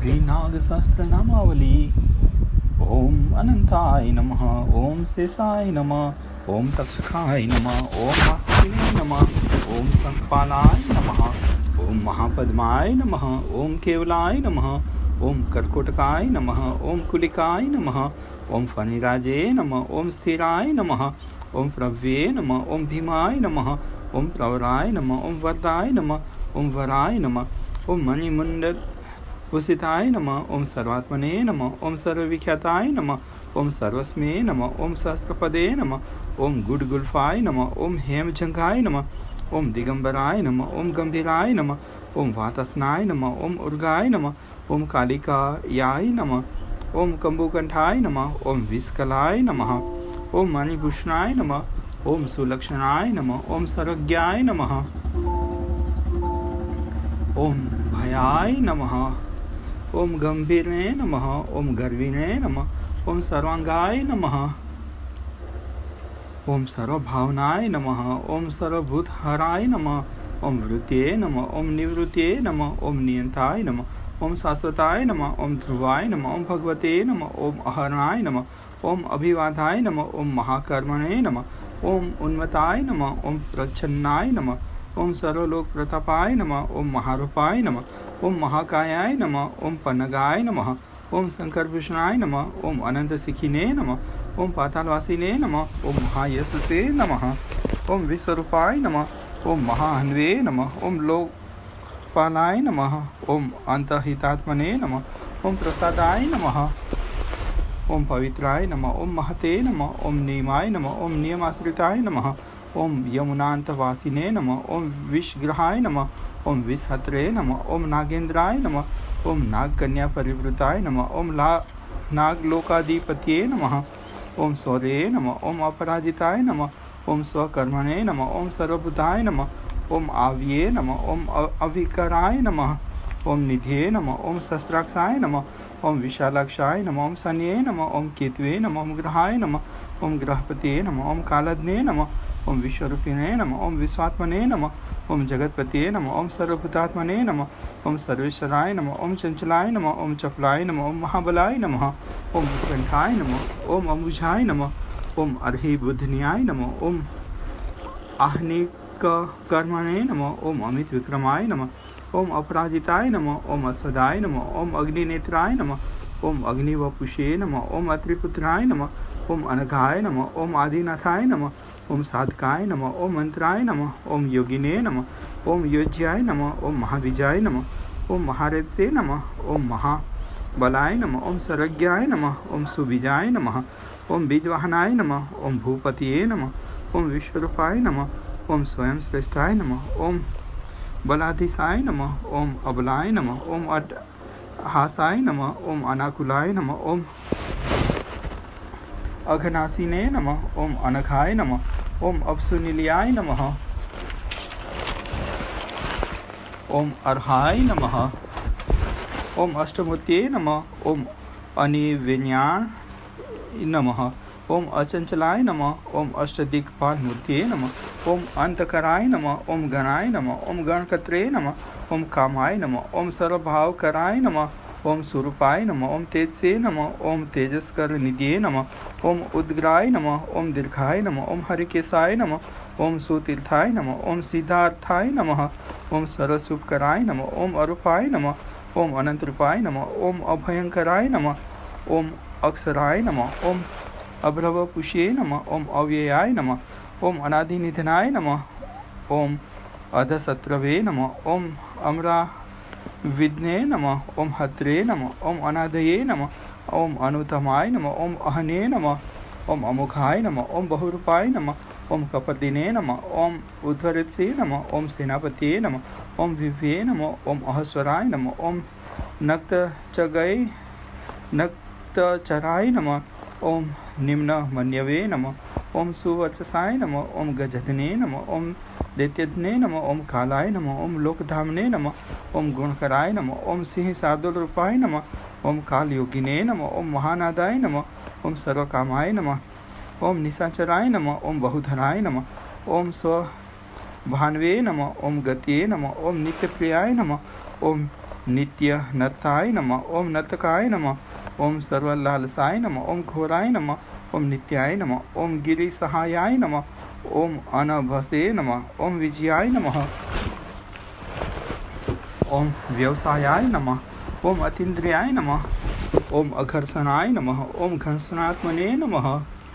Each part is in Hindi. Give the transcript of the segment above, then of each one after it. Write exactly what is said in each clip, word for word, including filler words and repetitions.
श्रीनाग सहस्त्र नामावली। ओम अनंताय नमः, ओम शेषाय नमः, ओम तक्षकाय नमः, ओम वासुकिने नमः, ओम संकपालाय नमः, ओम महापद्माय नमः, ओम केवलाय नमः, ओम कर्कोटकाय नमः, ओम कुलिकाय नमः, ओम फणिराजे नमः, ओम स्थिराय नमः, ओम प्रव्ये नमः, ओम भीमाय नमः, ओम प्रवराय नमः, ओम वरदाय नमः, ओम वराय नमः, ओम मणिमुंड भूषिताय नमः, ओम सर्वात्मने नमः, ओम सर्वविख्याताय नमः, ओम सर्वस्मे नमः, ओम सहस्त्रपदे नमः, ओम गुडगुल्फाय नमः, ओम हेमझंघाय नमः, ओम दिगंबराय नमः, ओम गंभीराय नमः, ओम वातस्नाय नमः, ओम उर्गाय नमः, ओम कालिकायाय नमः, ओम कंबुकंठाय नमः, ओम विस्कलाय नमः, ओम मणिभूषणाय नमः, ओम सुलक्षणाय नमः, ओम सर्वज्ञाय नमः, ओम भयाय नमः, ओम गंभीरने नमः, ओम गर्विणे नमः, ओम सर्वांगाय नमः, ओम सर्वभावनाय नमः, ओम सर्वभूतहराय नमः, ओम वृत्ये नमः, ओम निवृत्ये नमः, ओम नियंताय नमः, ओम शाश्वताय नमः, ओम ध्रुवाय नमः, ओम भगवते नमः, ओम अहरणाय नमः, ओम अभिवादाय नमः, ओम महाकर्मणे नमः, ओम उन्मताय नमः, ओम प्रच्छन्नाय नमः, ओम सर्वलोक प्रतापाय नमः, ओम महारूपाय नमः, ओम महाकायाय नमः, ओम पन्नगाय नमः, ओम शंकरभूषणाय नमः, ओम अनंत सिखिने नमः, ओम पातालवासिने नमः, ओम महायशसे नमः, ओम विश्वरूपाय नमः, ओम महाहन्वे नमः, ओम लोकपालाय नमः, ओम अंतहितात्मने नमः, ओम प्रसादाय नमः, ओम पवित्राय नमः, ओम महते नमः, ओम नियमाय नमः, ओम नियमाश्रिताय नमः, ओम यमुनांतवासिने नमः, ओम विषग्रहाय नमः, ओम विषहत्रे नमः, ओम नागेंद्राय नमः, ओम नागकन्या परिवृताय नमः, ओम ला नागलोकाधिपतये नमः, ओम सौर्ये नमः, ओम अपराजिताय नमः, ओम स्वकर्मणे नमः, ओम सर्वभूताय नमः, ओम आव्ये नमः, ओम अविकराय नमः, ओम निधये नमः, ओम शस्त्राक्षाय नमः, ओम विशालाक्षाय नमः, ओम शन्ये नमः, ओम केतवे नमः, ओम ग्रहाय नमः, ओम ग्रहपतये नमः, ओम कालज्ञे नमः, ओम विश्वरूपिणे नमः, ओम विश्वात्मने नमः, ओम जगतपतये नमः, ओम सर्वभूतात्मने नमः, ओम सर्वेश्वराय नमः, ओम चंचलाय नमः, ओम चपलाय नमः, ओम महाबलाय नमः, ओम उत्कंठाय नमः, ओम अम्बुजाय नमः, ओम अर्हिबुद्धनियाय नमः, ओम आहनिक कर्मणे नमः, ओम अमित विक्रमाय नमः, ओम अपराजिताय नमः, ओम अस्वदाय नमः, ओम अग्निनेत्राय नमः, ओम अग्निवपुषे नमः, ओम अत्रिपुत्राय नमः, ओम अनघाय नमः, ओम आदिनाथाय नमः, ओम साधकाय नमः, ओम मंत्राय नमः, ओम योगिने नमः, ओम योज्याय नमः, ओम महाविजयाय नमः, ओम महारथसे नमः, ओम महाबलाय नमः, ओम सर्वज्ञाय नमः, ओम सुविजयाय नमः, ओम बीजवाहनाय नमः, ओम भूपतये नमः, ओम विश्वरूपाय नमः, ओम स्वयं श्रेष्ठाय नमः, ओम बलाधीशाय नमः, ओम अबलाय नमः, ओम अट्टहासाय नमः, ओम अनाकुलाय नमः, ओम अघनासीने नमः, ओम अनघाय नमः, ओम अपसुनिलियाय नमः, ओम अर्हाय नमः, ओम अष्टमूर्तये नमः, ओम अनिविन्याय नमः, ओम अचंचलाय नमः, ओम अष्टदिक्पाल मूर्तये नमः, ओम अंतकराय नमः, ओम गणाय नमः, ओम गणकत्रे नमः, ओम कामाय नमः, ओम सर्वभावकराय नमः, ओम स्वरूपाय नमः, ओम तेजसे नमः, ओम तेजस्कर निधिये नमः, ओम उद्ग्राय नमः, ओम दीर्घाय नमः, ओम हरिकेशाय नमः, ओम सुतीर्थाय नमः, ओम सिद्धार्थाय नमः, ओम सरस्वपकराय नमः, ओम अरूपाय नमः, ओम अनंतरूपाय नमः, ओम अभयंकराय नमः, ओम अक्षराय नमः, ओम अभ्रवपुषे नमः, ओम अव्ययाय नमः, ओम अनादिनिधनाय नमः, ओम अधशत्रवे नमः, ओम अमरा विद्ने नमः, ओम हत्रे नमः, ओम अनादये नमः, ओम अनुतमाय नमः, ओम अहने नमः, ओम अमुखाय नमः, ओम बहुरूपाय नमः, ओम कपदिने नमः, ओम उद्धरत्से नमः, ओम सेनापतये नमः, ओम विभ्ये नमः, ओम अहस्वराय नमः, ओम नक्तचगय नक्तचराय नमः, ओम निम्न मन्यवे नमः, ओम सुवर्चसाय नमः, ओम गजधने नमः, ओम दैत्यधने नमः, ओम कालाय नमः, ओम लोकधामने नमः, ओम गुणकराय नमः, ओम सिंह सादुल रूपाय नमः, ओम कालयोगिने नमः, ओम महानादाय नमः, ओम सर्वकामाय नमः, ओम निशाचराय नमः, ओम बहुधराय नमः, ओम स्व भानवे नमः, ओम गतये नमः, ओम नित्यप्रियाय नमः, ओम नित्य नर्ताय नमः। ओम नर्तकाय नमः। ओम सर्वलालसाय नमः। ओम घोराय नमः। ओम नित्याय नमः। ओम गिरिसहायाय नमः। ओम अनभसे नमः। ओम विजयाय नमः। ओम व्यवसायाय नमः। ओम अतीन्द्रियाय नमः। ओम अघर्षणाय नमः। ओम घर्षणात्मने नमः।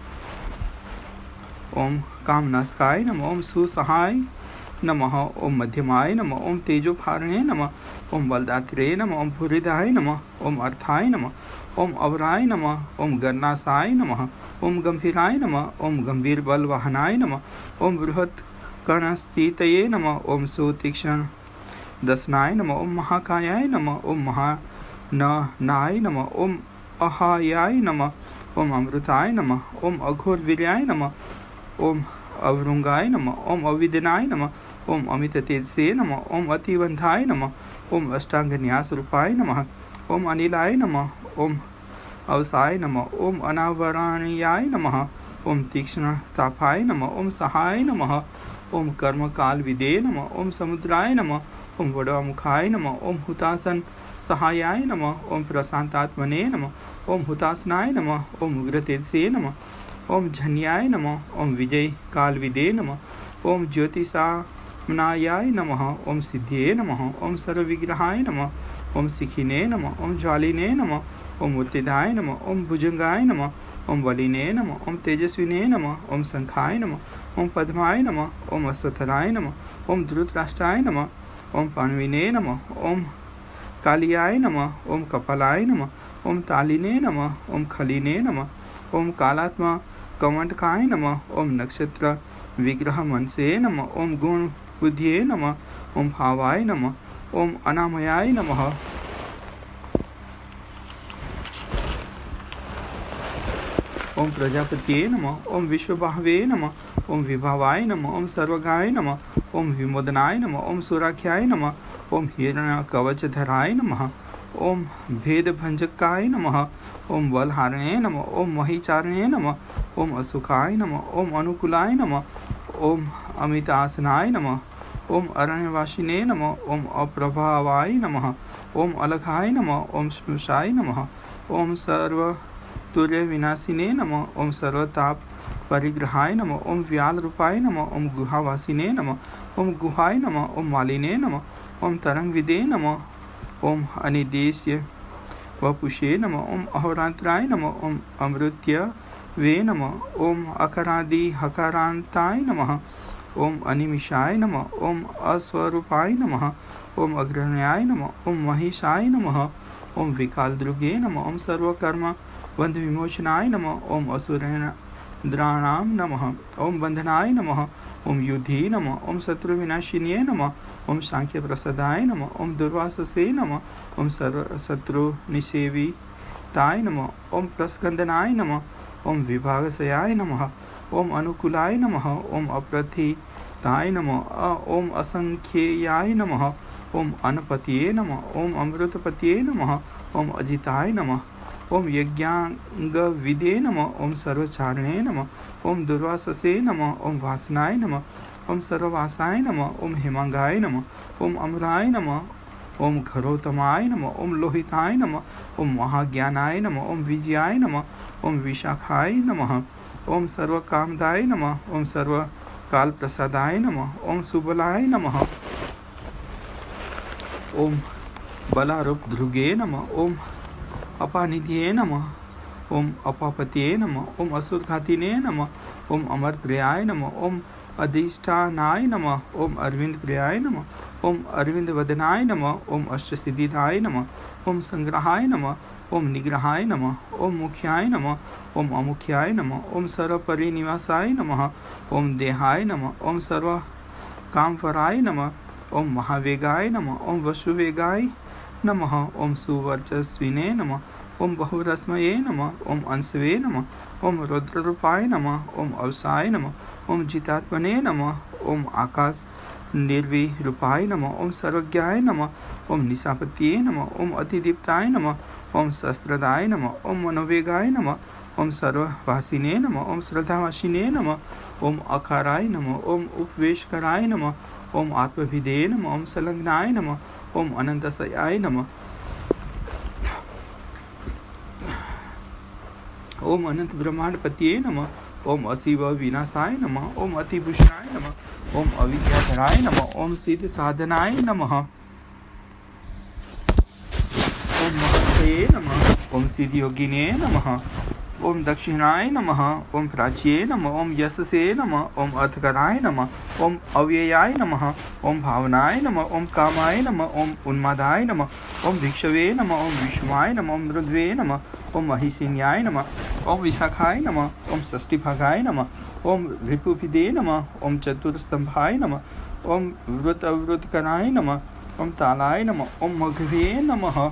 ओम कामनास्काय नमः। ओम सुसहाय नमः। ओम मध्यमाय नमः। ओम तेजोफारणे नमः। ओम बलदात्रे नमः। ओम भूरिदाय नमः। ओम अर्थाय नमः। ओम अवराय नमः। ओम गन्नासाय नमः। ओम गंभीराय नमः। ओम गंभीर बल वाहनाय नमः। ओम बृहत् कणस्थितये नमः। ओम सुतीक्ष्ण दशनाय नमः। ओम महाकायाय नमः। ओम महानाय नमः। ओम अहायाय नमः। ओम अमृताय नमः। ओम अघोर वीर्याय नमः। ओम अवरुंगाय नमः। ओम अविदनाय नमः। ओम अमित तेजसे नमः। ओम अतिवंधाय नमः। ओम अष्टांग न्यास रूपाय नमः। ओम अनिलाय नमः। ओम अवसाय नमः। ओम अनावरणीयाय नमः। ओम तीक्ष्ण तापाय नमः। ओम सहाय नमः। ओम कर्म काल विदे नमः। ओम समुद्राय नमः। ओम वडमुखाय नमः। ओम हुतासन सहायाय नमः। ओम प्रशांतात्मने नमः। ओम हुतासनाय नमः। ओम उग्र तेजसे नमः। ओम झन्याय नमः। ओम विजय काल विदे नमः। ओम ज्योतिषामनायाय नमः। ओम सिद्धिये नमः। ओम सर्वविग्रहाय नमः। ओम शिखिने नमः। ओम ज्वालिने नमः। ओम उत्तिदाय नमः। ओम भुजंगाय नमः। ओम बलिने नमः। ओम तेजस्विने नमः। ओम शंखाय नमः। ओम पद्माय नमः। ओम अश्वत्थराय नमः। ओम धृतराष्ट्राय नमः। ओम पाण्विने नमः। ओम कालियाय नमः। ओम कपालाय नमः। ओम तालिने नमः। ओम खलिने नमः। ओम कालात्मा कमंडकाय नमः। ओम नक्षत्र विग्रह मनसे नमः। ओम गुण बुद्धिये नमः। ओम भावाय नमः। ओम अनामयाय नमः। ओम प्रजापतिये नमः। ओम विश्वबाहवे नमः। ओम विभावाय नमः। ओम सर्वगाय नमः। ओम विमोदनाय नमः। ओम सुराख्याय नमः। ओम हिरण्य कवचधराय नमः। ओम भेद भंजकाय नमः। ओम बलहारणे नमः। ओम महिचारणे नमः। ओम असुखाय नमः। ओम अनुकूलाय नमः। ओम अमितासनाय नमः। ओम अरण्यवासिने नमः। ओम अप्रभावाय नमः। ओम अलघाय नमः। ओम स्मृशाय नमः। ओम सर्व तुर्य विनाशिने नमः। ओम सर्वताप परिग्रहाय नमः। ओम व्याल रूपाय नमः। ओम गुहावासिने नमः। ओम गुहाय नमः। ओम मालिने नमः। ओम तरंग विदे नमः। ओम अनिदेश्य वपुषे नमः। ओम अहोरात्राय नमः। ओम अमृत्य वे नमः। ओम अकरादि हकारांताय नमः। ओम अनिमिषाय नमः। ओम अस्वरूपाय नमः। ओम अग्रहण्याय नमः। ओम महिषाय नमः। ओम विकाल द्रुगे नमः। ओम सर्वकर्म बंध विमोचनाय नमः। ओम असुरेन्द्राणाम नमः। ओम बंधनाय नमः। ओम युद्धि नमः। ओम शत्रु विनाशिन्ये नमः। ओम सांख्य प्रसादाय नमः। ओम दुर्वाससे नमः। ओम सर्व शत्रु निषेविताय नमः। ओम प्रस्कंदनाय नमः। ओम विभागसयाय नमः। ओम अनुकूलाय नमः। ओम अप्रथिताय नमः। ओम असंख्येयाय नमः। ओम अनपतिये नमः। ओम अमृतपतिये नमः। ओम अजिताय नमः। ओम यज्ञांग विदे नमः। ओम सर्वचारणे नमः। ओम दुर्वाससे नमः। ओम वासनाय नमः। ओम सर्ववासाय नमः। ओम हेमांगाय नमः। ओम अमराय नमः। ओम घरोतमाय नमः। ओम लोहिताय नमः। ओम महाज्ञानाय नमः। ओम विजयाय नमः। ओम विशाखाय नमः। ओम सर्वकामदाय नमः। ओम सर्वकाल प्रसादाय नमः। ओम सुबलाय नमः। ओम बलारूप ध्रुगे नमः। ओम अपानिधिये नमः। ओम अपापतिये नमः। ओम असुरघातिने नमः। ओम अमर प्रियाय नमः। ओम अधिष्ठानाय नमः। ओम अरविंद प्रियाय नमः। ओम अरविंद वदनाय नमः। ओम अष्टसिद्धिदाय नमः। ओम संग्रहाय नमः। ओम निग्रहाय नमः। ओम मुख्याय नमः। ओम अमुख्याय नमः। ओम सर्वपरिनिवासाय नमः। ओम देहाय नमः। ओम सर्व कामफराय नमः। ओम महावेगाय नमः। ओम वसुवेगाय नमः। ओम सुवर्चस्विने नमः। ओम बहुरश्मये नमः। ओम अंशवे नमः। ओम रुद्ररूपाय नमः। ओम अवसाय नमः। ओम जितात्मने नमः। ओम आकाश निर्विरूपाय नमः। ओम सर्वज्ञाय नमः। ओम निशापतिये नमः। ओम अतिदीप्ताय नमः। ओम शस्त्रदाय नमः। ओम मनोवेगाय नमः। ओम सर्ववासिने नमः। ओम श्रद्धावासिने नमः। ओम अकाराय नमः। ओम उपवेशकराय नमः। ओम आत्मभिदे नमः। ओम संलग्नाय नमः। ओम अनंतशयाय नमः। ओम अनंत ब्रह्मांड पतिये नमः। ओम अशिव विनाशाय नमः। ओम अतिभूषणाय नमः। ओम अविद्याधराय नमः। ओम सिद्ध साधनाय नमः। ओम महतये नमः। ओम सिद्ध योगिने नमः। ओम दक्षिणाय नमः। ओम प्राच्ये नमः। ओम यशसे नमः। ओम अर्थकराय नमः। ओम अव्ययाय नमः। ओम भावनाय नमः। ओम कामाय नमः। ओम उन्मादाय नमः। ओम भिक्षवे नमः। ओम विष्णुवाय नमः। ओम मृद्वे नमः। ओम महिषिन्याय नमः। ओम विशाखाय नमः। ओम षष्टिभागाय नमः। ओम रिपुभिदे नमः। ओम चतुर्स्तंभाय नमः। ओम वृत अवृतकराय नमः। ओम तालाय नमः। ओम मघवे नमः।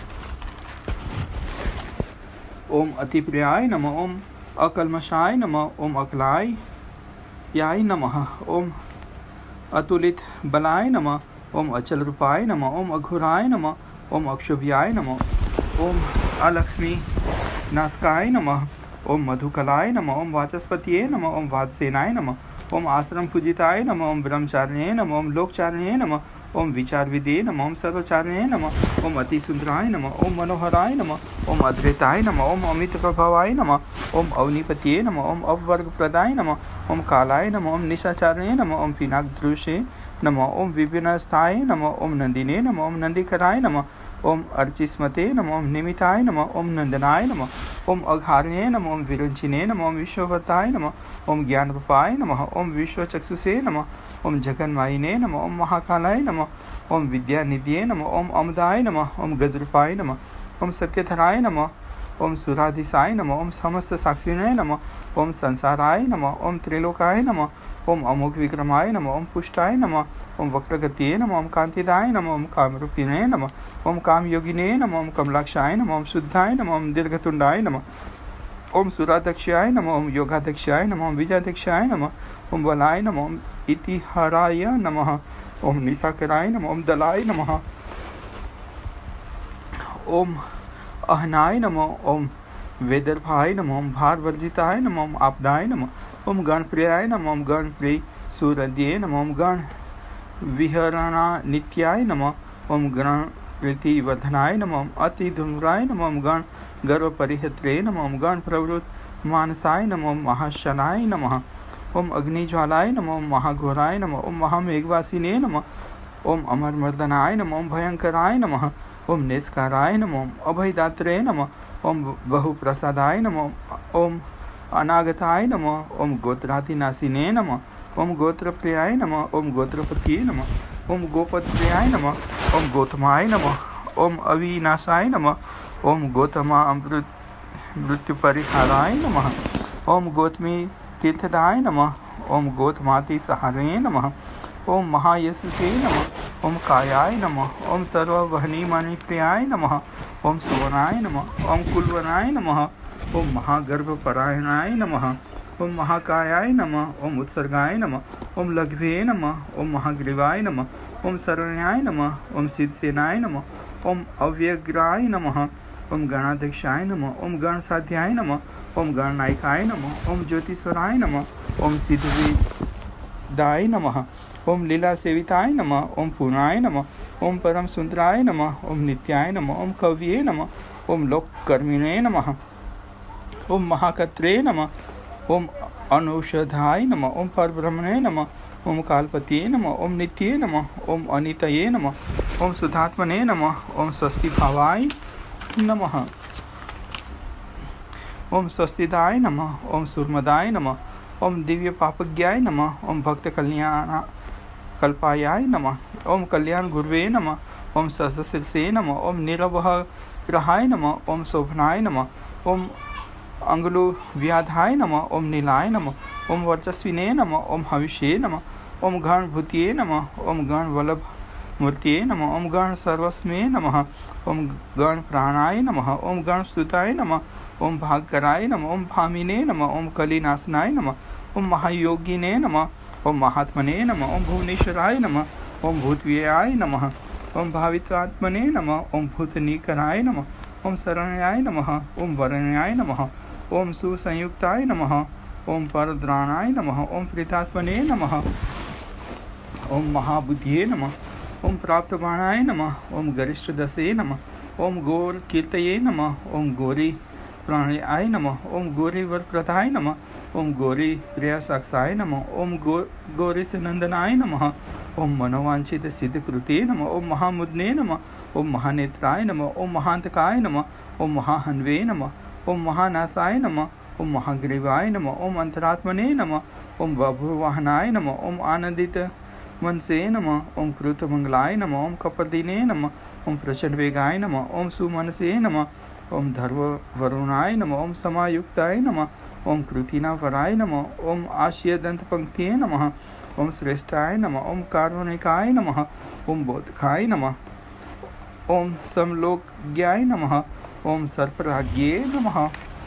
ओम अतिप्रियाय नमः। ओम अकल्मषाय नमः। ओम अकलाय याय नमः। ओम अतुलित बलाय नमः। ओम अचल रूपाय नमः। ओम अघोराय नमः। ओम अक्षोभ्याय नमः। ओम अलक्ष्मी नासकाय नमः। ओम मधुकलाय नमः। ओम वाचस्पतिये नमः। ओम वादसेनाय नमः। ओम आश्रम पूजिताय नमः। ओम ब्रह्मचारिणे नमः। ओम लोकचारिणे नमः। ओम विचार विदे नमः। ओम सर्वचारिणे नमः। ओम अति सुंदराय नमः। ओम मनोहराय नमः। ओम अद्वैताय नमः। ओम अमित प्रभवाय नमः। ओम अवनिपतिये नमः। ओम अवर्ग प्रदाय नमः। ओम कालाय नमः। ओम निशाचारिणे नमः। ओम पिनाकदृशे नमः। ओम विपिनस्थाय नमः। ओम नंदिने नमः। ओम नंदिकराय नमः। ओम अर्चिस्मते नमः। ओम निमिताय नमः। ओम नंदनाय नमः। ओम अघारिणे नमः। ओम विरंचिने नमः। ओम विश्ववताय नमः। ओम ज्ञानरूपाय नमः। ओम विश्वचक्षुषे नमः। ओम जगन्मायिने नमः। ओम महाकालाय नमः। ओम विद्यानिधये नमः। ओम अमदाय नमः। ओम गजरूपाय नमः। ओम सत्यधराय नमः। ओम सुराधिसाय नमः। ओम समस्त साक्षिणे नमः। ओम संसाराय नमः। ओम त्रिलोकाय नमः। ओम अमोघ विक्रमाय नमः। ओम पुष्टाय नमः। ओम वक्रगतिये नमः। ओम कांतिदाय नमः। ओम कामरूपिणे नमः। ओम कामयोगिने नमः। ओम कमलाक्षाय नमः। ओम शुद्धाय नमः। ओम दीर्घतुंडाय नमः। ओम सुराध्यक्षाय नमः। ओम योगाध्यक्षाय नमः। ओम विजयाध्यक्षाय नमः। ओम बलाय नमः। ओम इतिहाराय नमः। ओम निशाकराय नमः। ओम दलाय नमः। ओम अहनाय नमः। ओम वेदर्भाय नमः। ओम भारवर्जिताय नमः। ओम आपदाय नमः। ओम गणप्रियाय नमः। ओम गणप्रिय सूरद्ये नमः। ओम गण विहरणा नित्याय नमः। ओम गण प्रीतिवर्धनाय नमः। ओम अति धूम्राय नमः। ओम गण गर्व परिहत्रे नमः। ओम गण प्रवृत्त मानसाय नमः। ओम महाशनाय नमः। ओम अग्निज्वालाय नमः। ओम महाघोराय नमः। ओम महामेघवासिने नमः। ओम अमरमर्दनाय नमः। ओम भयंकराय नमः। ओम निष्काराय नमः। ओम अभयदात्रे नमः। ओम बहुप्रसादाय नमः। ओम अनागताय नमः। ओम गोत्रातिनाशिने नमः। ओम गोत्रप्रियाय नमः। ओम गोत्रपतिये नमः। ओम गोपत्प्रियाय नमः। ओम गौतमाय नमः। ओम अविनाशाय नमः। ओम गौतमा अमृत मृत्युपरिहाराय नमः। ओम गौतमी तीर्थदाय नमः। ओम गौतमाति सहारे नमः। ओम महायशसे नमः। ओम कायाय नमः। ओम सर्ववहनी मणिप्रियाय नमः। ओम सुवनाय नमः। ओम कुलवनाय नमः। ओम महागर्भपरायणाय नमः। ओम महाकायाय नमः। ओम उत्सर्गाय नमः। ओम लघ्वे नमः। ओम महाग्रीवाय नमः। ओम शरण्याय नमः। ओम सिद्धसेनाय नमः। ओम अव्यग्राय नमः। ओम गणाध्यक्षाय नमः। ओम गणसाध्याय नमः। ओम गणनायकाय नमः। ओम ज्योतिश्वराय नमः। ओम सिद्धविदाय नमः। ओम लीला सेविताय नमः। ओम पूर्णाय नमः। ओम परम सुंदराय नमः। ओम नित्याय नमः। ओम कव्ये नमः। ओम लोककर्मिणे नमः। ओम महाकत्रे नमः। ओम अनौषधाय नमः। ओम परब्रह्मणे नमः। ओम कालपतिये नमः। ओम नित्ये नमः। ओम अनितये नमः। ओम सुधात्मने नमः। ओम स्वस्ति भावाय नमः। ओम स्वस्तिदाय नमः। ओम सूर्मदाय नमः। ओम दिव्य पापज्ञाय नमः। ओम भक्त कल्याण कल्पायाय नमः। ओम कल्याण गुरुवे नमः। ओम सहस्रशीर्षे नमः। ओम नीलवग्रहाय नमः। ओम शोभनाय नमः। ओम अंगुलो व्याधाय नमः। ओम नीलाय नमः। ओम वर्चस्विने नमः। ओम हविष्ये नमः। ओम गण भूतिये नमः। ओम गण वल्लभ मूर्तिये नमः। ओम गण सर्वस्मे नमः। ओम गण प्राणाय नमः। ओम गण सुताय नमः। ओम भागकराय नमः। ओम भामिने नमः। ओम कलिनाशनाय नमः। ओम महायोगिने नमः। ओम महात्मने नमः। ओम भुवनेश्वराय नमः। ओम भूतव्ययाय नमः। ओम भावितात्मने नमः। ओम भूतनीकराय नमः। ओम शरण्याय नमः। ओम वरण्याय नमः। ओम सुसंयुक्ताय नमः। ओम परद्राणाय नमः। ओम प्रीतात्मने नमः। ओम महाबुद्धिये नमः। ओम प्राप्त बाणाय नमः। ओम गरिष्ठ दसे नमः। ओम गौर कीर्तये नमः। ओम गौरी प्राणाय नमः। ओम गौरी वरप्रदाय नमः। ओम गौरी प्रिया साक्षाय नमः। ओम गौ गौरी नंदनाय नमः। ओम मनोवांछित सिद्ध कृते नमः। ओम महामुद्ने नमः। ओम महानेत्राय नमः। ओम महांतकाय नमः। ओम महाहन्वे नमः। ओम महानाशाय नमः। ओम महाग्रीवाय नमः। ओम अंतरात्मने नमः। ओम बभुवाहनाय नमः। ओम आनंदित मनसे नमः। ओम कृतमंगलाय नमः। ओम कपदिने नमः। ओम प्रचंड वेगाय नमः। ओम सुमनसे नमः। ओम धर्व वरुणाय नमः। ओम समायुक्ताय नमः। ओम कृतिनापराय नमः। ओम आशीय दंत पंक्तिये नमः। ओम श्रेष्ठाय नमः। ओम कार्वणिकाय नमः। ओम बोधकाय नमः। ओम समलोक्याय नमः। ओम सर्पराज्ञे नमः।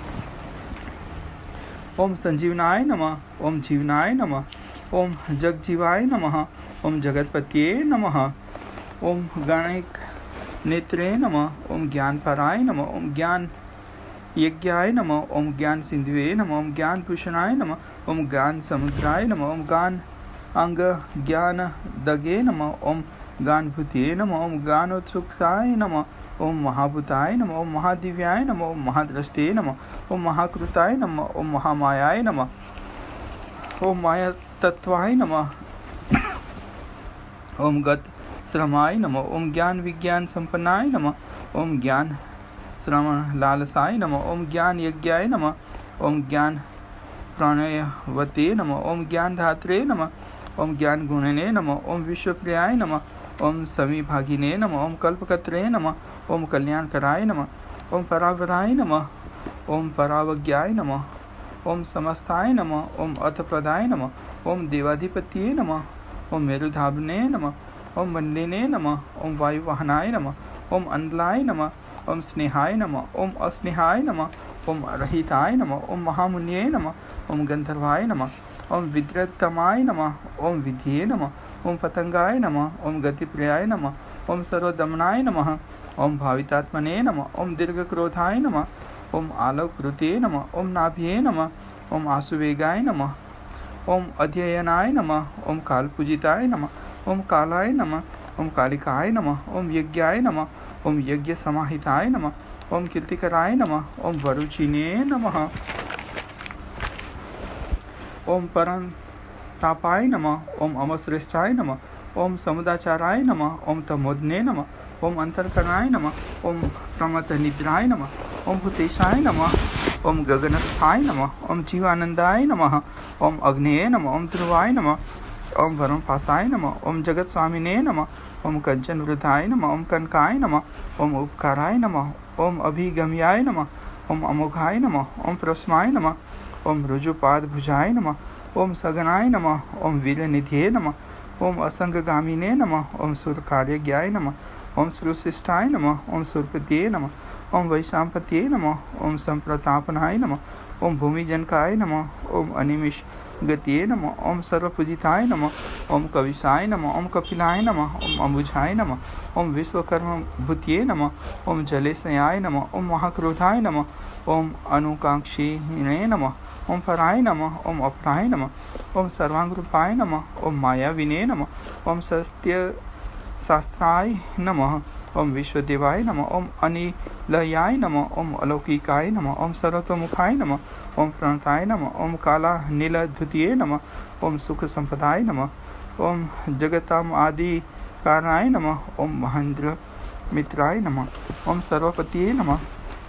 ओम संजीवनाय नमः। ओम जीवनाय नमः। ओम जगजीवाय नमः। ओम जगतपतये नमः। ओम गणिक नेत्रे नमः। ओम ज्ञानपराय नमः। ओम ज्ञान यज्ञाय नमः। ओम ज्ञान सिंधुवे नमः। ओम ज्ञान भूषणाय नमः। ओम ज्ञान समुद्राय नमः। ओम ज्ञान अंग ज्ञान दगे नमः। ओम ज्ञान भूतिये नमः। ओम ज्ञानोत्सुकाय नमः। ओम महाभूताय नमः। ओम महादिव्याय नमः। ओम महादृष्टे नमः। ओम महाकृताय नमः। ओम महामायाय नमः। ओम माया तत्वाय नमः। ओम गत श्रमाय नमः। ओम ज्ञान विज्ञान संपन्नाय नमः। ओम ज्ञान श्रवण लालसाय नमः। ओम ज्ञान यज्ञाय नमः। ओम ज्ञान प्राणयवते नमः। ओम ज्ञान धात्रे नमः। ओम ज्ञान गुणने नमः। ओम विश्वप्रियाय नमः। ओम समीभागिने नमः। ओम कल्पकत्रे नमः। ओम कल्याणकराय नमः। ओम परावराय नमः। ओम परावज्ञाय नमः। ओम समस्ताय नमः। ओम अर्थप्रदाय नमः। ओम देवाधिपतये नमः। ओम मेरुधावने नमः। ओम वंदिने नमः। ओम वायुवाहनाय नमः। ओम अंधलाय नमः। ओम स्नेहाय नमः। ओम अस्नेहाय नमः। ओम रहिताय नमः। ओम महामुन्ये नमः। ओम गंधर्वाय नमः। ओम विद्रतमाय नमः। ओम विधिये नमः। ओम पतंगाय नमः। ओम गतिप्रियाय नमः। ओम सर्वदमनाय नमः। ओम भावितात्मने नमः। ओम दीर्घक्रोधाय नमः। ओम आलोकृते नमः। ओम नाभिये नमः। ओम आसुवेगाय नमः। ओम अध्ययनाय नमः। ओम कालपूजिताय नमः। ओम कालाय नमः। ओम कालिकाय नमः। ओम यज्ञाय नमः। ओम यज्ञ समाहिताय नमः। ओम कीर्तिकराय नमः। ओम वरुचिने नमः। ओम परम तापाय नमः। ओम अमश्रेष्ठाय नमः। ओम समुदाचाराय नमः। ओम तमोदने नमः। ओम अंतरकरणाय नमः। ओम प्रमथ निद्राय नमः। ओम भूतेशाय नमः। ओम गगनस्थाय नमः। ओम जीवानंदाय नमः। ओम अग्नेय नमः। ओम ध्रुवाय नमः। ओम वरुणपासाय नमः। ओम जगत स्वामिने नमः। ओम कंचन वृद्धाय नमः। ओम कनकाय नमः। ओम उपकाराय नमः। ओम अभिगम्याय नमः। ओम अमोघाय नमः। ओम प्रस्माय नमः। ओम ऋजुपाद भुजाय नमः। ओम सगनाय नमः। ओम वीरनिधिये नमः। ओम असंगगामिने नमः। ओम सुरकार्यज्ञाय नमः। ओम सुरशिष्टाय नमः। ओम सुरपतिये नमः। ओम वैशांपतिये नमः। ओम संप्रतापनाय नमः। ओम भूमिजनकाय नमः। ओम अनिमिष गतिये नमः। ओम सर्वपूजिताय नमः। ओम कविशाय नमः। ओम कपिलाय नमः। ओम अम्बुजाय नमः। ओम विश्वकर्म भूतिये नमः। ओम जलेशयाय नमः। ओम महाक्रोधाय नमः। ओम अनुकांक्षिणे नमः। ओम पराय नमः। ओम अपराय नमः। ओम सर्वांगरूपाय नमः। ओम मायाविने नमः। ओम सत्य शास्त्राय नमः। ओम विश्वदेवाय नमः। ओम अनिलयाय नमः। ओम अलौकिकाय नमः। ओम सर्वतोमुखाय नमः। ओम प्रणताय नमः। ओम काला नीलधुतिये नमः। ओम सुख संपदाय नमः। ओम जगतम आदि कारणाय नमः। ओम महेंद्र मित्राय नमः। ओम सर्वपतिये नमः।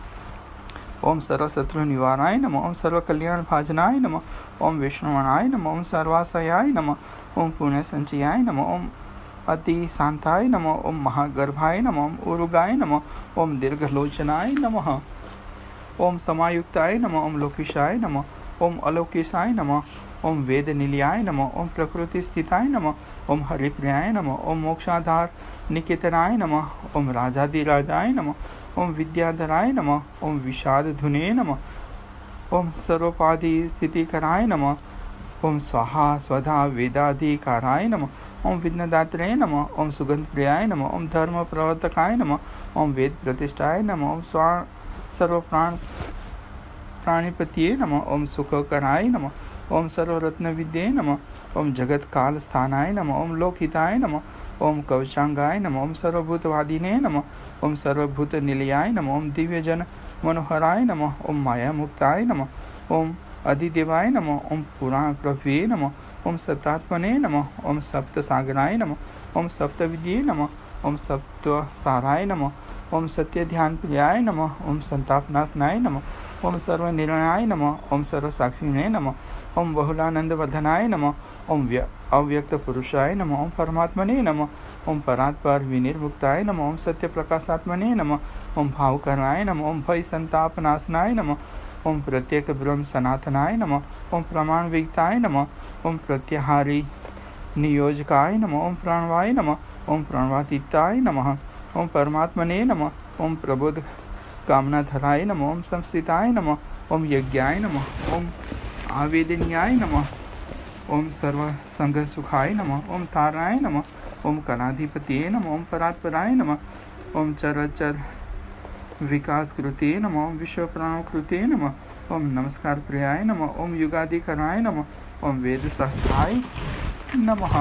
ओम सर्वशत्रु निवाराय नमः। ओम सर्वकल्याण भाजनाय नमः। ओम विष्णुवणाय नमः। ओम सर्वाशयाय नमः। ओम पुण्य संचयाय नमः। ओम अति शांताय नमः। ओम महागर्भाय नमः। ओम उरुगाय नमः। ओम दीर्घलोचनाय नमः। ओम समायुक्ताय नमः। ओम लोकेशाय नमः। ओम अलौकेशाय नमः। ओम वेद निलयाय नमः। ओम प्रकृति स्थिताय नमः। ओम हरिप्रियाय नमः। ओम मोक्षाधार निकेतनाय नमः। ओम राजाधिराजाय नमः। ओम विद्याधराय नमः। ओम विषाद धुने नमः। ओम सर्वोपाधि स्थितिकराय नमः। ओम स्वाहा स्वधा वेदाधिकाराय नमः। ओम विघ्नदात्रे नमः। ओम सुगंध प्रियाय नमः। ओम धर्म प्रवर्तकाय नमः। ओम वेद प्रतिष्ठाय नमः। ओम स्वा सर्वप्राण प्राणिपतिये नमः। ओम सुखकराय नमः। ओम सर्वरत्न विद्ये नमः। ओम जगत काल स्थानाय नमः। ओम लोकहिताय नमः। ओम कवचांगाय नमः। ओम सर्वभूतवादिने नमः। ओम सर्वभूत निलयाय नमः। ओम दिव्यजन मनोहराय नमः। ओम माया मुक्ताय नमः। ओम अधिदेवाय नमः। ओम पुराण प्रभुवे नमः। ओम सत्तात्मने नमः। ओम सप्त सागराय नमः। ओम सप्त विद्ये नमः। ओम सप्त साराय नमः। ओम सत्य ध्यान प्रियाय नमः। ओम संतापनाशनाय नमः। ओम सर्व निर्णयाय नमः। ओम सर्व साक्षिणे नमः। ओम बहुलानंद वर्धनाय नमः। ओम अव्यक्त पुरुषाय नमः। ओम परमात्मने नमः। ओम परात्पर विनिर्मुक्ताय नमः। ओम सत्य प्रकाशात्मने नमः। ओम भावकरणाय नमः। ओम भय संताप नाशनाय नमः। ओम प्रत्येक ब्रह्म सनातनाय नमः। ओम प्रमाण विगताय नमः। ओम प्रत्याहारी नियोजकाय नमः। ओम प्राणवाय नमः। ओम प्राणवातीताय नमः। ओम परमात्मने नमः। ओम प्रबोध कामनाधराय नमः। ओम संस्थिताय नमः। ओम यज्ञाय नमः। ओम आवेदनीयाय नमः। ओम सर्व संग सुखाय नमः। ओम ताराय नमः। ओम कलाधिपतिये नमः। ओम परात्पराय नमः। ओम चरचर विकास कृते नमः। ओम विश्व प्राण कृते नमः। ओम नमस्कार प्रियाय नमः। ओम युगाधिकराय नमः। ओम वेद शास्त्राय नमः।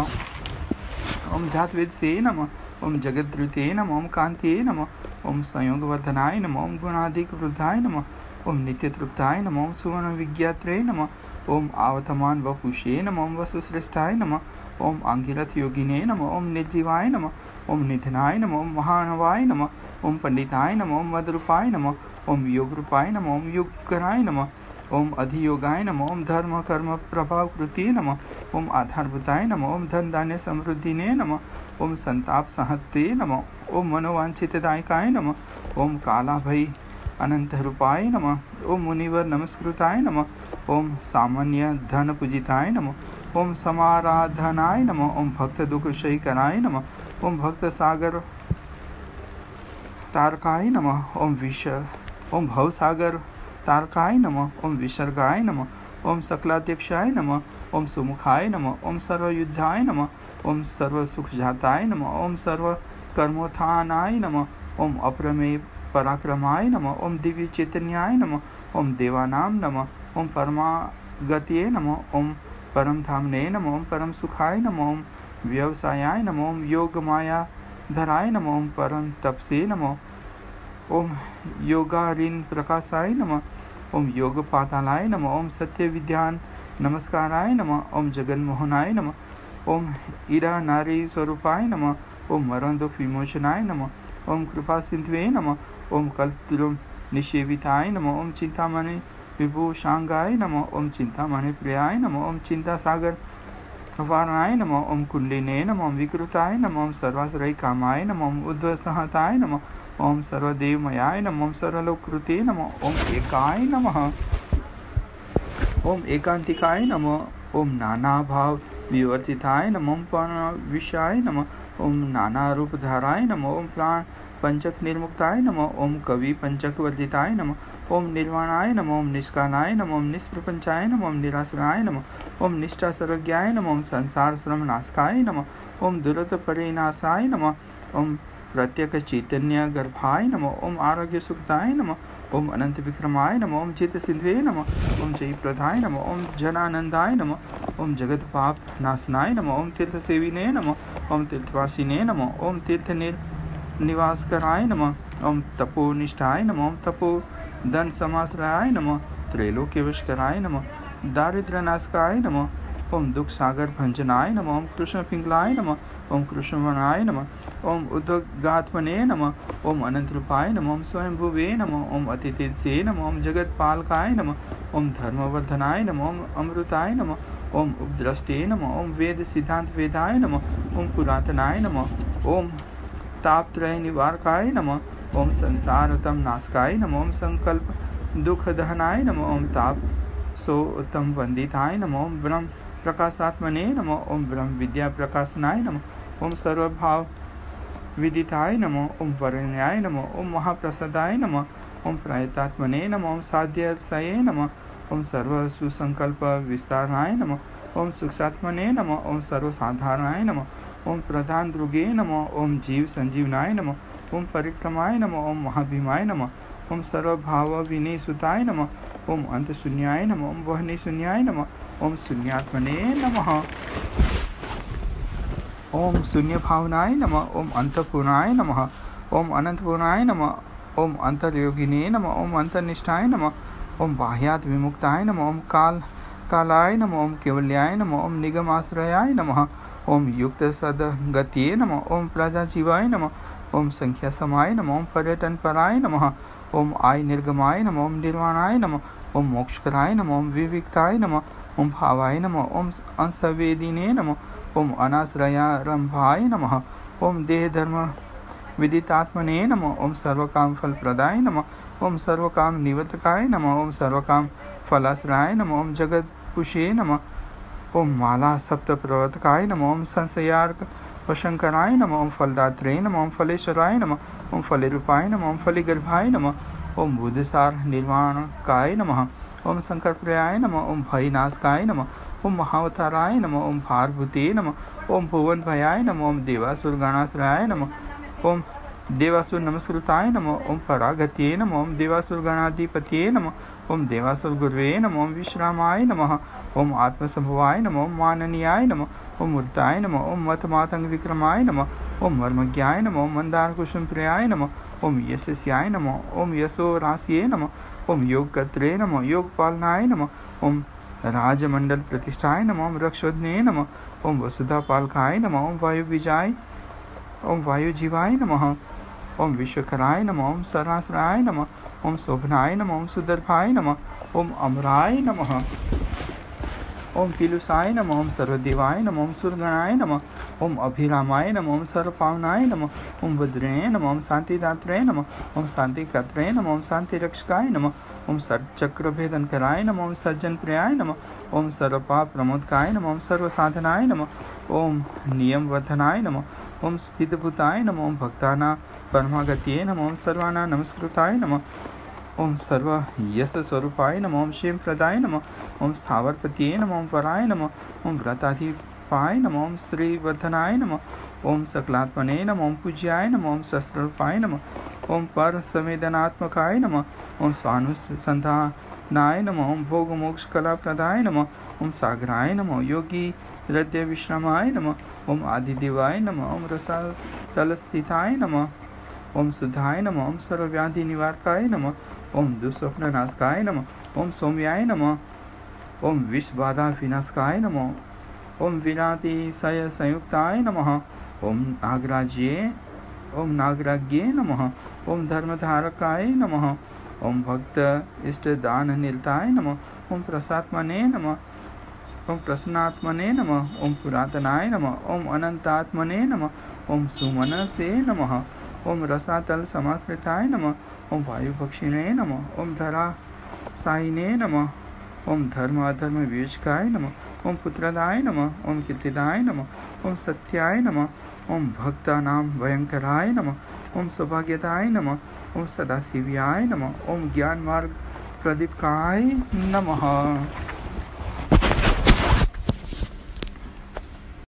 ओम जात वेद से नमः। ओम जगद्रुते नमः। ओम कांतिये नमः। ओम संयोग वर्धनाय नमः। ओम गुणाधिक वृद्धाय नमः। ओम नित्य तृप्ताय नमः। ओम सुवर्ण विज्ञात्रे नमः। ओम आवतमान वपुषे नमः। ओम वसुश्रेष्ठाय नमः। ओम आंगिरथ योगिने नमः। ओम निर्जीवाय नमः। ओम निधनाय नमः। ओम महानवाय नमः। ओम पंडिताय नमः। ओम मदरूपाय नमः। ओम योग रूपाय नमः। ओम युगकराय नमः। ओम अधियोगाय नमः। ओम धर्म कर्म प्रभाव कृति नमः। ओम आधारभूताय नमः। ओम धन धान्य समृद्धिने नमः। ओम संताप सहते नमः। ओम मनोवांछितदायकाय नमः। ओम काला भय अनंत रूपाय नमः। ओम मुनिवर नमस्कृताय नमः। ओम सामान्य धन पूजिताय नमः। ओम समाराधनाय नमः। ओम भक्त दुख शयिकराय नमः। ओम भक्त सागर तारकाय नमः। ओम विष ओम भवसागर तारकाय नमः। ओम विसर्गाय नमः। ओम सकलाध्यक्षाय नमः। ओम सुमुखाय नमः। ओम सर्वयुद्धाय नमः। ओम सर्व सुखजाताय नमः। ओम सर्व कर्मोत्थानाय नमः। ओम अप्रमेय पराक्रमाय नमः। ओम दिव्य चैतन्याय नमः। ओम देवानाम नमः। ओम परमागतये नमः। ओम परम धामने नमः। ओम परम सुखाय नमः। ओम व्यवसायाय नमः। ओम योग माया धराय नमः। ओम परम तपसे नमः। ओम योगारिन प्रकाशाय नमः। ओम योग पातालाय नमः। ओम सत्य विद्यान नमस्काराय नमः। ओम जगन्मोहनाय नमः। ओम ईरा नारी स्वरूपाय नमः। ओम मरण दुख विमोचनाय नमः। ओम कृपा सिंधवे नमः। ओम कल्पद्रुम निषेविताय नमः। ओम चिंतामणि विभूषांगाय नमः। ओम चिंतामणि प्रियाय नमः। ओम चिंता सागर प्रवाराय नमः। ओम कुंडलिने नमः। ओम विकृताय नमः। ओम सर्वाश्रय कामाय नमः। ओम उद्धव सहताय नमः। ओम सर्वदेवमयाय नमः। ओम सर्वलोककृते नमः। ओम एकाय नमः। ओम एकांतिकाय नमः। ओम नाना भाव विवर्जिताय नमः। ओम पूर्ण विषयाय नमः। ओम नाना रूप धाराय नमः। ओम प्राण पंचक निर्मुक्ताय नमः। ओम कवि पंचक वर्जिताय नमः। ओम निर्वाणाय नमः। ओम निष्कालाय नमः। ओम निष्प्रपंचाय नमः। ओम निराश्राय नमः। ओम निष्ठा सर्वज्ञाय नमः। ओम संसार श्रम नाशकाय नमः। ओम दुरत परिनाशाय नमः। ओम प्रत्यक चैतन्य गर्भाय नमः। ओम आरोग्य सुखदाय नमः। ओम अनंत विक्रमाय नमः। ओम चित सिंधवे नमः। ओम जय प्रदाय नमः। ओम जनानंदाय नमः। ओम जगत पाप नाशनाय नमः। ओम तीर्थ सेविने नमः। ओम तीर्थवासिने नमः। ओम तीर्थ निवास कराय नमः। ओम तपोनिष्ठाय नमः। ओम तपो धन समाश्रयाय नमः। त्रैलोक्य वशकराय नमः। दारिद्र्य नाशकाय नमः। ओम दुख सागर भंजनाय नमः। ओम कृष्ण पिंगलाय नमः। ओम कृष्ण वनाय नमः। ओम उद्वगात्मने नमः। ओम अनंत रूपाय नमः। ओम स्वयंभुवे नमः। ओम अतिथि नमः। ओम जगत पालकाय नमः। ओम धर्मवर्धनाय नमः। ओम अमृताय नमः। ओम उपद्रष्टे नमः। ओम वेद सिद्धांत वेदाय नमः। ओम पुरातनाय नमः। ओम तापत्रय निवारकाय नमः। ओम संसारतम नाशकाय नमः। ओम संकल्प दुख दहनाय नमः। ओम ताप सो उत्तम वंदिताय नमः। ओम ब्रह्म प्रकाशात्मने नमः। ओम ब्रह्म विद्या प्रकाशनाय नमः। ओम सर्वभाव विदिताय नमः। ओम वरण्याय नमः। ओम महाप्रसादाय नमः। ओम प्रयतात्मने नमः। ओम साध्यर्षये नमः। ओम सर्व सुसंकल्प विस्ताराय नमः। ओम सुक्षात्मने नमः। ओम सर्वसाधारणाय नमः। ओम प्रधान द्रुगे नमः। ओम जीव संजीवनाय नमः। ओम परिक्रमाय नमः। ओम महाभीमाय नमः। ओम सर्वभाव विनय सुताय नमः। ओम अंत शून्याय नमः। ओम वहनि शून्याय नमः। ओम शून्यात्मने नमः। ओम शून्य भावनाय नमः। ओम अंतपूर्णाय नमः। ओम अनंतपूर्णाय नमः। ओम अंतर्योगिने नमः। ओम अंतर्निष्ठाय नमः। ओम बाह्यात् विमुक्ताय नमः। ओम काल कालाय नमः। ओम केवल्याय नमः। ओम निगमाश्रयाय नमः। ओम युक्त सदगतिये नमः। ओम प्रजाजीवाय नमः। ओम संख्या समाय नमः। ओम पर्यटन पराय नमः। ओम आय निर्गमाय नमः। ओम निर्वाणाय नमः। ओम मोक्षकराय नमः। ओम विविक्ताय नमः। ओम भावाय नमः। ओम अंसवेदिने नमः। ओम अनाश्रयारंभाय नमः। ओम देह धर्म विदितात्मने नमः। ओम सर्वकाम फल प्रदाय नमः। ओम सर्वकाम निवर्तकाय नमः। ओम सर्वकाम फलाश्रयाय नमः। ओम जगतपुषे नमः। ओम माला सप्त प्रवर्तकाय नमः। ओम संशयार्क वशंकराय नमः। ओम फलदात्रे नमः। ओम फलेश्वराय नमः। ओम फलेरूपाय नमः। ओम फलिगर्भाय नमः। ओम बुद्धसार निर्वाणकाय नमः। ओम शंकर प्रियाय नमः। ओम भयनाशकाय नमः। ओम महावताराय नमः। ओम भारभूते नमः। ओम भुवन भयाय नमः। ओम देवासुर गणाश्रयाय नमः। ओम देवासुर नमस्कृताय नमः। ओम परागत्ये नमः। ओम देवासुर गणाधिपतये नमः। ओम देवासुर गुरुवे नमः। ओम विश्रामाय नमः। ओम आत्मसंभवाय नमः। ओम माननीयाय नमः। ओम मूर्ताय नमः। ओम मतमातंग विक्रमाय नमः। ओम मर्मज्ञाय नमः। ओम मंदार कुसुम प्रियाय नमः। ओम यशस्याय नमः। ओम यशो राशिये नमः। ओम योगकर्त्रे नमः। योगपालनाय नमः। ओम राजमंडल प्रतिष्ठाय नमः। ओम रक्षोधने नमः। ओम वसुधा पालकाय नमः। ओम वायु विजाय ओम वायु जीवाय नमः। ओम विश्वकराय नमः। ओम सरासराय नमः। ओम शोभनाय नमः। ओम सुदर्भाय नमः। ओम अमराय नमः। ओम पीलुषाय नमः। ओम सर्वदेवाय नमः। ओम सुरगणाय नमः। ओम अभिरामाय नमः। ओम सर्वपावनाय नमः। ओम वज्रेय नमः। ओम शांतिदात्रे नमः। ओम शांतिकर्त्रे नमः। ओम शांतिरक्षकाय नमः। ओम सच्चक्र भेदनकराय नमः। ओम सज्जन प्रियाय नमः। ओम सर्वपाप प्रमोदकाय नमः। ओम सर्वसाधनाय नमः। ओम नियमवर्धनाय नमः। ओम स्थितभूताय नमः। ओम भक्तानां परमागत्ये नमः। ओम सर्वानां नमस्कृताय नमः। ओम सर्व यश स्वरूपाय नमः। ओम क्षेम प्रदाय नमः। ओम स्थावरपतिये नमः। ओम पराय नमः। ओम व्रताधिपाय नमः। ओम श्रीवर्धनाय नमः। ओम सकलात्मने नमः। ओम पूज्याय नमः। ओम शस्त्ररूपाय नमः। ओम पर संवेदनात्मकाय नमः। ओम स्वानुसंधानाय नमः। ओम भोग मोक्ष कला प्रदाय नमः। ओम सागराय नमः। योगी हृदय विश्रामाय नमः। ओम आदिदेवाय नमः। ओम रसातल स्थिताय नमः। ओम सुधाय नमः। ओम सर्वव्याधि निवारकाय नमः। ओम दुःस्वप्न नाशकाय नमः। ओम सौम्याय नमः। ओम विषबाधा विनाशकाय नमः। ओम विनातिशय संयुक्ताय नमः। ओम नागराज्ये ओम नागराज्ञे नमः। ओम धर्मधारकाय नमः। ओम भक्त इष्ट दान निरताय नमः। ओम प्रसात्मने नमः। ओम प्रसन्नात्मने नमः। ओम पुरातनाय नमः। ओम अनंतात्मने नमः। ओम सुमनसे नमः। ओम रसातल समाश्रिताय नमः। ओम वायुभक्षिणे नमः। ओम धरा साइने नमः। ओम धर्म अधर्म विवेचकाय नमः। ओम पुत्रदाय नमः। ओम कीर्तिदाय नमः। ओम सत्याय नमः। ओम भक्तानां भयंकराय नमः। ओम सौभाग्यदाय नमः। ओम सदाशिव्याय नमः। ओम ज्ञान मार्ग प्रदीपकाय नमः।